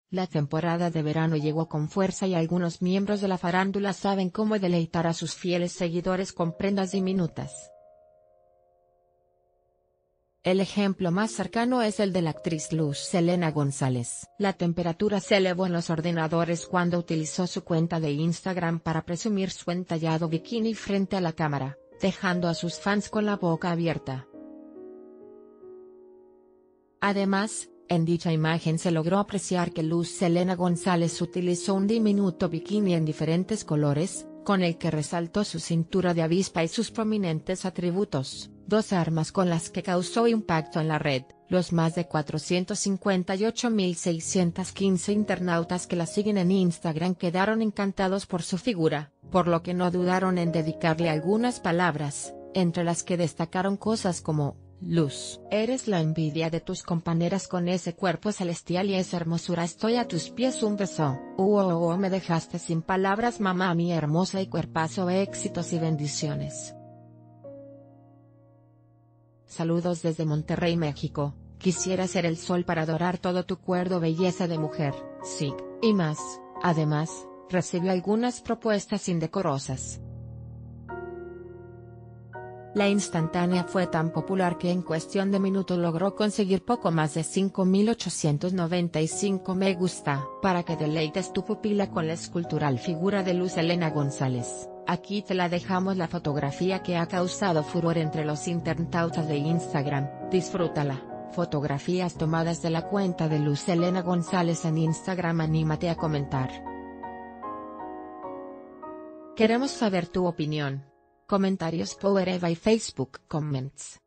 La temporada de verano llegó con fuerza y algunos miembros de la farándula saben cómo deleitar a sus fieles seguidores con prendas diminutas. El ejemplo más cercano es el de la actriz Luz Helena González. La temperatura se elevó en los ordenadores cuando utilizó su cuenta de Instagram para presumir su entallado bikini frente a la cámara, dejando a sus fans con la boca abierta. Además, en dicha imagen se logró apreciar que Luz Helena González utilizó un diminuto bikini en diferentes colores, con el que resaltó su cintura de avispa y sus prominentes atributos, dos armas con las que causó impacto en la red. Los más de 458.615 internautas que la siguen en Instagram quedaron encantados por su figura, por lo que no dudaron en dedicarle algunas palabras, entre las que destacaron cosas como: Luz, eres la envidia de tus compañeras con ese cuerpo celestial y esa hermosura, estoy a tus pies, un beso. Me dejaste sin palabras, mamá, mi hermosa y cuerpazo, éxitos y bendiciones. Saludos desde Monterrey, México. Quisiera ser el sol para adorar todo tu cuerpo, belleza de mujer, sí, y más. Además, recibió algunas propuestas indecorosas. La instantánea fue tan popular que en cuestión de minutos logró conseguir poco más de 5.895 me gusta. Para que deleites tu pupila con la escultural figura de Luz Helena González, aquí te la dejamos la fotografía que ha causado furor entre los internautas de Instagram, disfrútala. Fotografías tomadas de la cuenta de Luz Helena González en Instagram, anímate a comentar. Queremos saber tu opinión. Comentarios por Eva y Facebook Comments.